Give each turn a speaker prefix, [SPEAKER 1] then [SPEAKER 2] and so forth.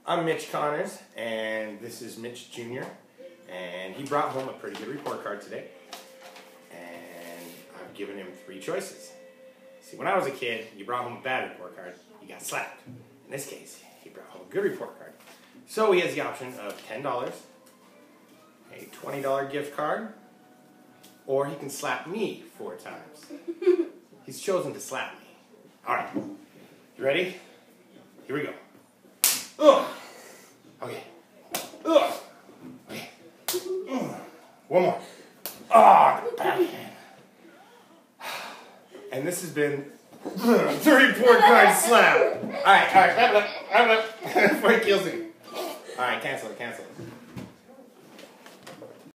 [SPEAKER 1] I'm Mitch Connors, and this is Mitch Jr., and he brought home a pretty good report card today, and I've given him 3 choices. See, when I was a kid, you brought home a bad report card, you got slapped. In this case, he brought home a good report card. So he has the option of $10, a $20 gift card, or he can slap me 4 times. He's chosen to slap me. Alright, you ready? Here we go. Ugh. Okay. Ugh. Okay. One more. Ah, backhand. And this has been the report card slap. Alright, wrap it up. Before he kills me. Alright, cancel it.